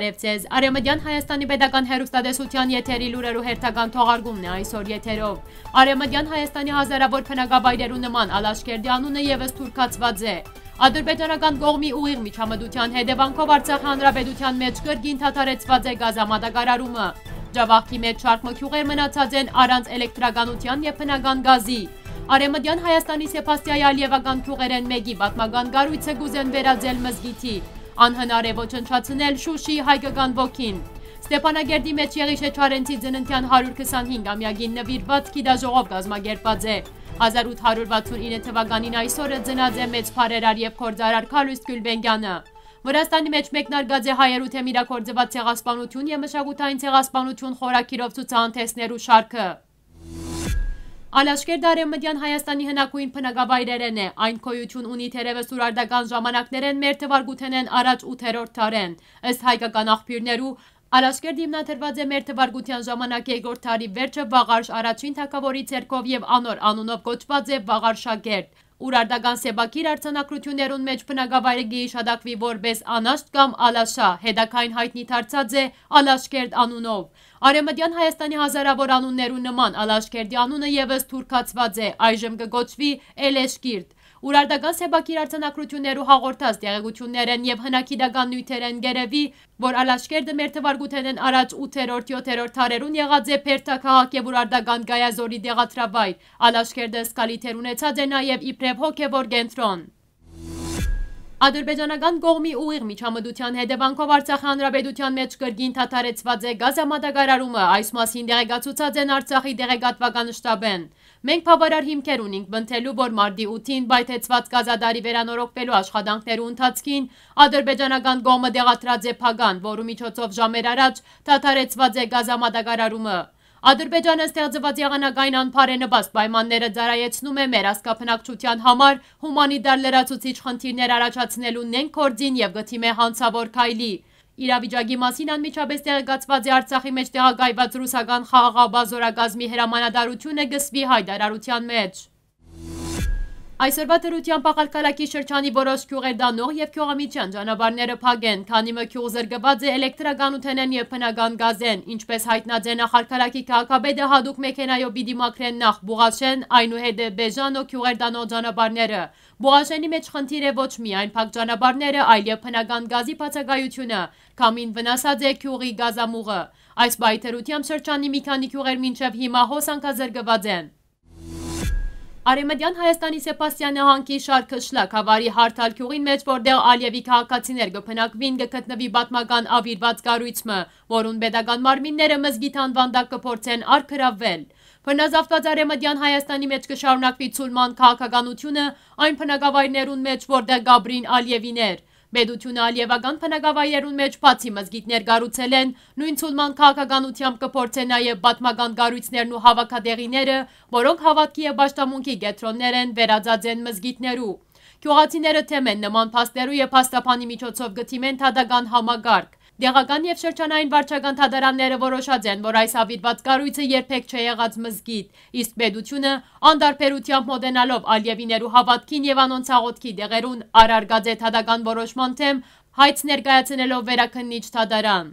Բարև ձեզ, Արևմտյան Հայաստանի Պետական հեռուստատեսության եթերի լուրերու հերթական թողարկումն է այսօր եթերով։ Արևմտյան Հայաստանի հազարավոր բնակավայրերու նման Ալաշկերտի անունը ևս թուրքացված է։ Ադրբեջանական կողմի ուղիղ միջամտության հետևանքով Արցախ հանրապետության մեջ կրկին դադարեցված է գազամատակարարումը։ Ջավախքի մեջ շարք մկյուղեր մնացած են առանց էլեկտրականության եւ բնական գազի։ Արևմտյան Հայաստանի Սեփաստիայի Ալիևական գյուղերեն մեկի պատմական կառույցը գուզեն վերածել մզգիթի։ Անհնար է ոչնչացնել Շուշիի հայկական ոգին։ Ստեփանագերդի մեջ Եղիշե Չարենցի ծննդյան 120-ամյակին նվիրված գիտաժողով կազմակերպված է։ 1869 թվականին այսօրը ծնած է մեծ փարերար եւ քորձարար Քալույս Գյուլբենկյանը։ Վրաստանի մեջ մեկնարկած է հայերու թեմիրակորձված ցեղասպանություն եւ մշակութային ցեղասպանություն խորակիրով ցուցահանդեսներու շարքը։ Ալաշկերտը Արևմտյան Հայաստանի հնագույն բնակավայրերն է, այն գոյություն ունի թերևս ուրարտական ժամանակներեն մեր թվարկութենեն առաջ 8-րդ դարեն, ըստ հայկական աղբյուրներու Ալաշկերտը հիմնադրված է մեր թվարկության ժամանակ 2-րդ դարի վերջը Վաղարշ առաջին թագավորի ցերկով եւ անոր անունով կոչված է Վաղարշակերտ։ Ուրարտական սեբակիր արձանագրություններուն մեջ բնակավայրը գիշադակվի որպես անաշտ կամ ալաշա, հետագային հայտնի դարձած է Ալաշկերտ անունով։ Արևմտյան Հայաստանի հազարավոր անուններու նման Ալաշկերտի անունը ևս թուրքացված է, այժմ կգոչվի Էլեշկիրտ։ Ուրարտական սեբակիր արձանագրություններու հաղորդած տեղեկություններեն եւ հնագիտական նյութերեն գերեւի, որ Ալաշկերտը մեր թվարկութենեն առաջ 8-7-րդ դարերուն եղած է Փերթաքաղաք եւ ուրարտական Գայազորի դեղատրավայր։ Ալաշկերտը սկալի թեր ունեցած է նաեւ իբրև հոգեվոր կենտրոն։ Ադրբեջանական կողմի ուղիղ միջամտության հետևանքով Արցախ հանրապետության մեջ կրկին դադարեցված է գազամատակարարումը, այս մասին տեղեկացուցած են Արցախի տեղեկատվական շտաբեն։ Մենք բավարար հիմքեր ունենք բնթելու, որ մարտի 8-ին բայթեցված գազադարի վերանորոգվելու աշխատանքներու ընթացքին ադրբեջանական կողմը դեղատրած է փագան, որու միջոցով ժամեր առաջ դադարեցված է գազամատակարարումը։ Ադրբեջանը ստեղծված եղանակային անբարենպաստ պայմանները ծառայեցնում է մեր ազգաբնակչության համար հումանիտար լրացուցիչ խնդիրներ առաջացնելու նենք գործին եւ գթիմե հանցավոր քայլի։ Իրավիճակի մասին անմիջապես տեղեկացված է Արցախի մեջ տեղակայված ռուսական խաղաղաբազորագազմի հրամանատարությունը գսվի հայտարարության մեջ։ Այսօրվա դրությամբ Աղալքալակի շրջանի որոշ գյուղեր դանող եւ գյուղամիջյան ճանապարհները փակ են, քանի որ գյուղ զրկված է էլեկտրականութենեն եւ բնական գազեն, ինչպես հայտնած է Աղալքալակի քաղաքապետը հadoop մեքենայով պիտի մաքրեն նախ Բուղաշեն, այնուհետև Բեժան ու գյուղեր դանող ճանապարհները։ Բուղաշենի մեջ խնդիր է ոչ միայն փակ ճանապարհները, այլև բնական գազի բացակայությունը, քամին վնասած է գյուղի գազամուղը։ Այս բայթերությամբ շրջանի մի քանի գյուղեր մինչև հիմա հոսանքազրկված են։ Արևմտյան Հայաստանի Սեփաստիան նահանգի շարքը շլակ հավարի հարթալ գյուղին մեջ, որտեղ Ալիևի քաղաքացիներ կբնակվին, կգտնվի պատմական ավիրված կառույցը, որուն պետական մարմինները մզգիթ անվան տակ կփորձեն առգրավվել։ Բնազավթված Արևմտյան Հայաստանի մեջ կշարունակվի ցուլման քաղաքականությունը այն բնակավայրներուն մեջ, որտեղ Գաբրին Ալիևիներ։ Պետությունը ալիևական բնակավայրերուն մեջ բացի մզգիթներ կառուցել են, նույն ցուլման քաղաքականությամբ կփորձեն նաև պատմական կառույցներն ու հավաքատեղիները, որոնք հավատքի եւ պաշտամունքի կենտրոններ են, վերածած են մզգիթներու։ Գյուղացիները թեմ են նման փաստերու եւ փաստաբանի միջոցով գթիմեն թադական համագարկ։ Դեղական եւ շրջանային վարչական թադարանները որոշած են, որ այս ավիրված կառույցը երբեք չի եղած մզգիթ, իսկ պետությունը անդարբերությամբ մոտենալով Ալիևիներու հավատքին եւ անոնց աղոթքի դեղերուն առարգած է թադական որոշման թեմ, հայց ներկայացնելով վերաքննիչ թադարան։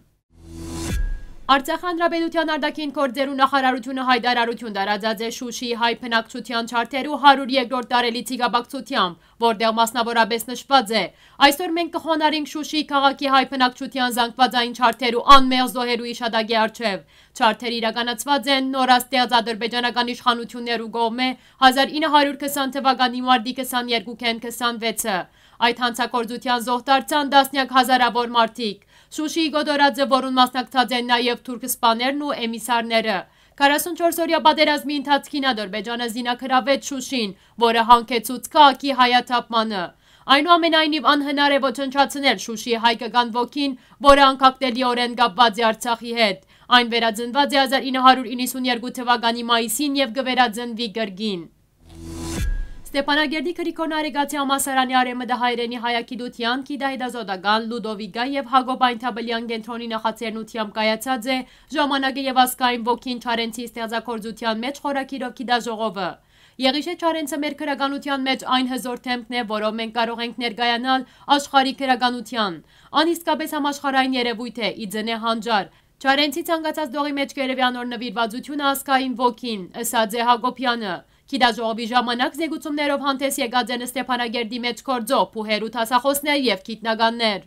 Արցախ հանրապետության արտաքին գործերու նախարարությունը հայտարարություն տարածած է Շուշիի հայ բնակչության չարթերու 102-րդ տարելիցի կապակցությամբ, որտեղ մասնավորապես նշված է. Այսօր մենք կխոնարհենք Շուշիի քաղաքի հայ բնակչության զանգվածային չարթերու անմեղ զոհերու իշադակի առջև։ Չարթերը իրականացված են նորաստեղծ ադրբեջանական իշխանություններու կողմէ 1920 թվականի մարտի 22-ին 26-ը։ Այդ հանցագործության զոհ դարձան տասնյակ հազարավոր մարդիկ։ Շուշիի գոտորածը, որուն մասնակցած են նաև թուրքսպաներն ու էմիսարները։ 44-օրյա պատերազմի ընթացքին Ադրբեջանը զինաքրավեց Շուշին, որը հանգեցուց քաղաքի հայաթափմանը։ Այնուամենայնիվ անհնար է ոչնչացնել Շուշիի հայկական ոգին, որը անկախտելիորեն կապված է Արցախի հետ։ Այն վերածնված է 1992 թվականի մայիսին եւ կվերածնվի կրկին։ Ստեփանագերդի Գրիգոր Նարեկացի համալսարանի արևմտահայերենի հայագիտության, գիտահետազոտական, Լուդովիկա եւ Հակոբ Այնթաբելյան կենտրոնի նախաձեռնությամբ կայացած է ժամանակը եւ ազգային ոգին Չարենցի ստեղծագործության մեջ խորակիրով գիտաժողովը։ Եղիշե Չարենցը մեր քրագանության մեջ այն հզոր թեմքն է, որով մենք կարող ենք ներկայանալ աշխարհի քրագանության։ Ան իսկապես համաշխարհային երևույթ է, ի ձնե հանճար։ Չարենցի ցանկացած դողի մեջ կերևյան օր նվիրվածությունը ազգային ոգին, ըսած է Հակոբյանը։ Գիտաժողովի ժամանակ զեկուցումներով հանդես եկած են Ստեփանագերդի մեջ գործող փուհերու տասախոսներ եւ գիտնականներ։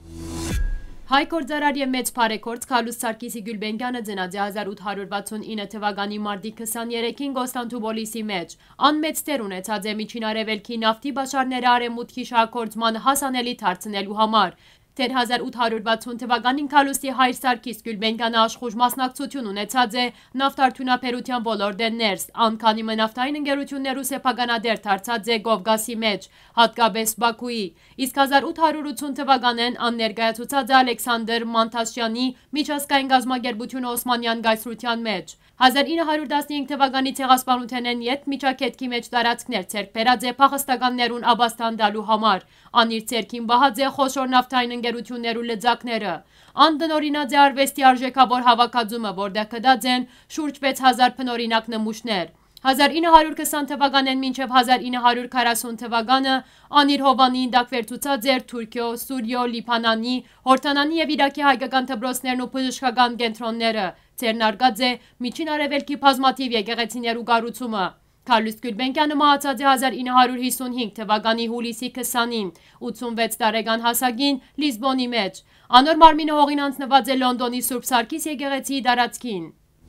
Հայ գործարար եւ մեծ բարեգործ Քալուս Սարգիսի Գյուլբենկյանը ծնած է 1869 թվականի մարտի 23-ին Կոստանդնուպոլիսի մեջ։ Ան մեծ տեր ունեցած է Միջին Արևելքի նավթի բաշարները արևմուտքի շահագործման հասանելի դարձնելու համար։ Դեռ 1860 թվականին Քալուսի հայր Սարգիս Գյուլբենկյանը աշխուժ մասնակցություն ունեցած է նավթարդյունաբերության ոլորտեն ներս, անկանի նավթային ընկերություններու սեփականադեր դարձած է Կովկասի մեջ, հատկապես Բաքուի։ Իսկ 1880 թվականին ան ներկայացուցած է Ալեքսանդր Մանթասյանի միջազգային գազམ་ագերբությունը Օսմանյան գայսրության մեջ։ 1915 թվականի ցեղասպանութենեն յետ միջակետքի մեջ տարածքներ ցերկ բերած է փախստականներուն աբաստան տալու համար։ Ան իր ցերքին բահած է խոշոր նավթային ընկերություններու լծակները։ Ան դնորինած է արվեստի արժեքավոր հավաքածումը, որտեղ կդած են շուրջ 6000 բնօրինակ նմուշներ։ 1920 թվականեն մինչև 1940 թվականը ան իր հովանին դակվերծուցած էր Թուրքիո, Սուրիո, Լիբանանի, Հորդանանի եւ Իրաքի հայկական դպրոցներն ու բժշկական կենտրոնները, ձեռնարկած է Միջին Արևելքի բազմաթիվ եկեղեցիներու կառուցումը։ Քալուս Գյուլբենկյանը մահացած է 1955 թվականի հուլիսի 20-ին, 86 տարեկան հասակին Լիզբոնի մեջ։ Անոր մարմինը հողին անցնված է Լոնդոնի Սուրբ Սարգիս եկեղեցիի տարածքին։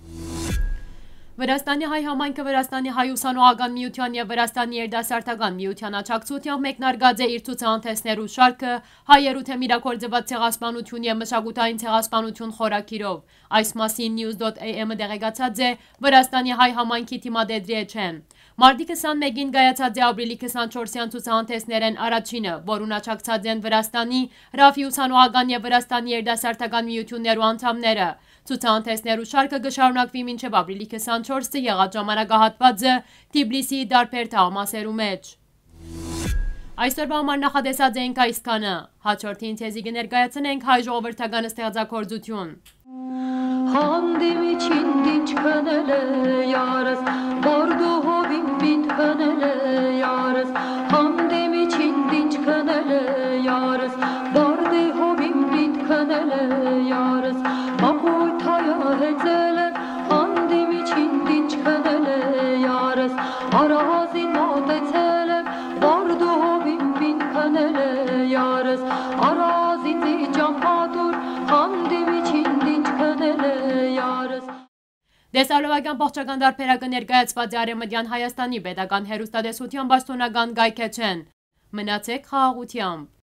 Վրաստանի հայ համայնքը Վրաստանի հայ ուսանողական միության եւ Վրաստանի երիտասարդական միության աջակցությամբ մեկնարկած է իր ցուցահանդեսներու շարքը հայերու թե միրակորձված ցեղասպանություն եւ մշակութային ցեղասպանություն խորակիրով։ Այս մասին News.am-ը դեղեկացած է Վրաստանի հայ համայնքի թիմադեդրի էջեն։ Մարտի 21-ին գայացած է ապրիլի 24-յան ցուցահանդեսներեն առաջինը, որուն աջակցած են Վրաստանի Ռաֆի ուսանողական եւ Վրաստանի երիտասարդական միություններու անդամները։ Ցուցահանդեսներու շարքը կշարունակվի մինչև ապրիլի 24-ը եղած ժամանակահատվածը Թբիլիսիի դարբեր թաղամասերու մեջ։ Այսօրվա համար նախադեսած էինք այսքանը, հաջորդին թեզի կներկայացնենք հայ ժողովրդական ստեղծագործություն։ Հանդիմիչին դինչ քնել է յարս, բորդու հովին բինդ քնել է յարս, հանդիմիչին դինչ քնել է յարս, բորդի հովին բինդ քնել է յարս, ապույտ հայա հեծել է, հանդիմիչին դինչ քնել է յարս, արահազին մոտեցել է, բորդու հովին բինդ քնել է յարս, արահազին ծիճամպատուր, հանդիմիչին դինչ քնել է յարս։ Դեսալովակյան պողջական դարբերակը ներկայացված է Արևմտյան Հայաստանի պետական հեռուստատեսության պաշտոնական կայքէջեն։ Մնացեք խաղաղությամբ։